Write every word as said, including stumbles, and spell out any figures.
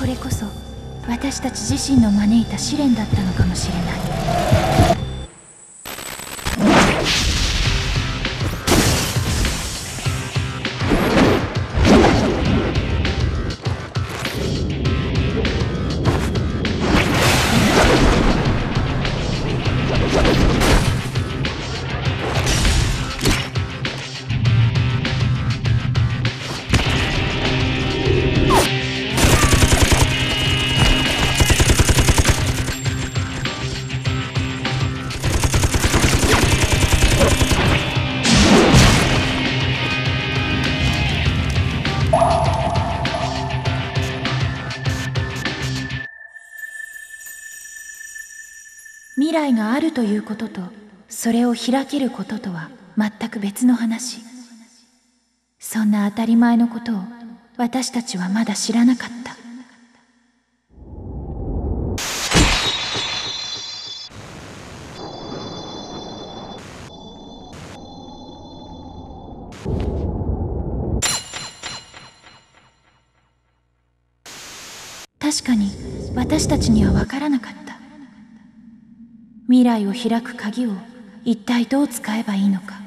これこそ私たち自身の招いた試練だったのかもしれない。未来があるということと、それを開けることとは全く別の話。そんな当たり前のことを私たちはまだ知らなかった。確かに私たちには分からなかった。未来を開く鍵を一体どう使えばいいのか。